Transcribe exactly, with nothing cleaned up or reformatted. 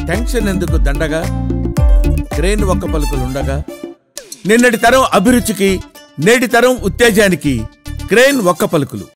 Tension ఎందుకు దండగా, crane ఒక్క పలుకులుండగా. నిన్నటి తరం అభిరుచికి నేటి తరం ఉత్తేజానికి క్రేన్ ఒక్క పలుకులు.